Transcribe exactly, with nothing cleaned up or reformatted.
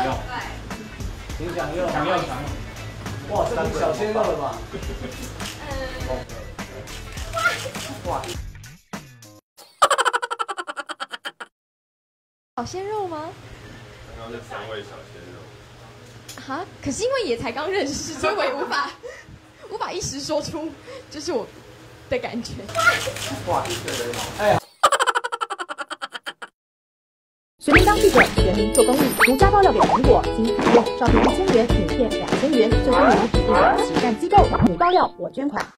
用。请享用，享用，享用。哇，这是小鲜肉了吧？嗯。哇。 小鲜肉吗？ 刚刚是三位小鲜肉。 哈，可是因为也才刚认识，所以我也无法无法一时说出就是我的感觉。 哇，哎呀。 全民当记者，全民做公益，独家爆料给苹果，经采用，照片一千元，影片两千元，最终由指定的慈善机构，你爆料我捐款。